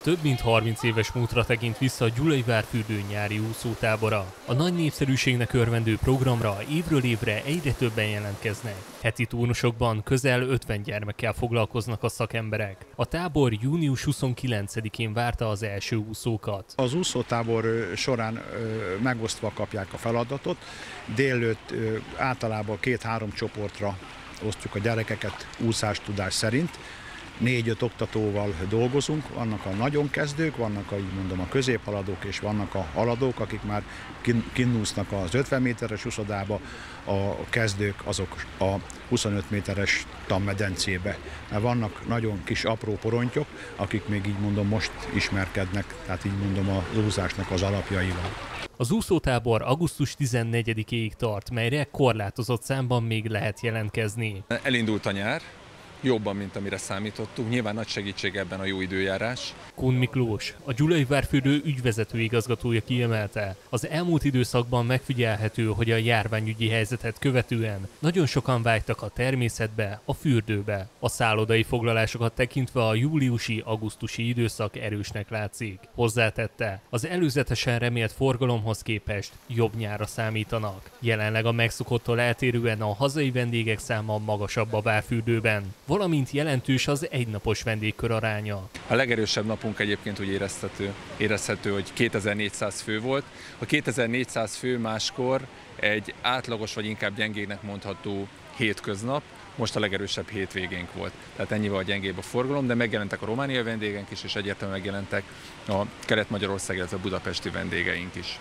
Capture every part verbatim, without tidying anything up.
Több mint harminc éves múltra tekint vissza a Gyulai-Várfürdő nyári úszótábora. A nagy népszerűségnek örvendő programra évről évre egyre többen jelentkeznek. Heti turnusokban közel ötven gyermekkel foglalkoznak a szakemberek. A tábor június huszonkilencedikén várta az első úszókat. Az úszótábor során megosztva kapják a feladatot. Délelőtt általában két-három csoportra osztjuk a gyerekeket úszástudás szerint. Négy-öt oktatóval dolgozunk, vannak a nagyon kezdők, vannak a, így mondom, a középhaladók, és vannak a haladók, akik már kinnúsznak az ötven méteres úszodába, a kezdők azok a huszonöt méteres tanmedencébe. Vannak nagyon kis apró porontyok, akik még így mondom most ismerkednek, tehát így mondom az úszásnak az alapjaival. Az úszótábor augusztus tizennegyedikéig tart, melyre korlátozott számban még lehet jelentkezni. Elindult a nyár. Jobban, mint amire számítottunk. Nyilván nagy segítség ebben a jó időjárás. Kun Miklós, a Gyulai-Várfürdő ügyvezető igazgatója kiemelte, az elmúlt időszakban megfigyelhető, hogy a járványügyi helyzetet követően nagyon sokan vágytak a természetbe, a fürdőbe. A szállodai foglalásokat tekintve a júliusi-augusztusi időszak erősnek látszik. Hozzátette, az előzetesen remélt forgalomhoz képest jobb nyárra számítanak. Jelenleg a megszokottól eltérően a hazai vendégek száma magasabb a Várfürdőben, valamint jelentős az egynapos vendégkör aránya. A legerősebb napunk egyébként úgy érezhető, érezhető, hogy kétezer-négyszáz fő volt. A kétezer-négyszáz fő máskor egy átlagos vagy inkább gyengének mondható hétköznap, most a legerősebb hétvégénk volt. Tehát ennyivel a gyengébb a forgalom, de megjelentek a romániai vendégeink is, és egyértelműen megjelentek a Kelet-Magyarország, illetve a budapesti vendégeink is.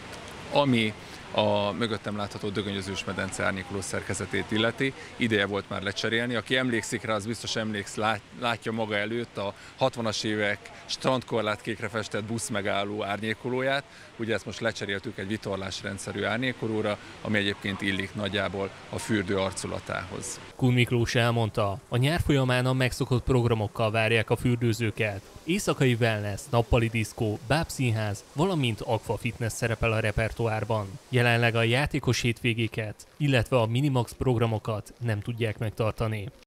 Ami a mögöttem látható dögönyözős medence árnyékoló szerkezetét illeti. Ideje volt már lecserélni. Aki emlékszik rá, az biztos emléksz, lát, látja maga előtt a hatvanas évek strandkorlátkékre festett buszmegálló árnyékolóját. Ugye ezt most lecseréltük egy vitorlásrendszerű árnyékolóra, ami egyébként illik nagyjából a fürdő arculatához. Kun Miklós elmondta, a nyár folyamán a megszokott programokkal várják a fürdőzőket. Éjszakai wellness, nappali diszkó, bábszínház, valamint aqua fitness szerepel a repertoárban. Jelenleg a játékos hétvégéket, illetve a Minimax programokat nem tudják megtartani.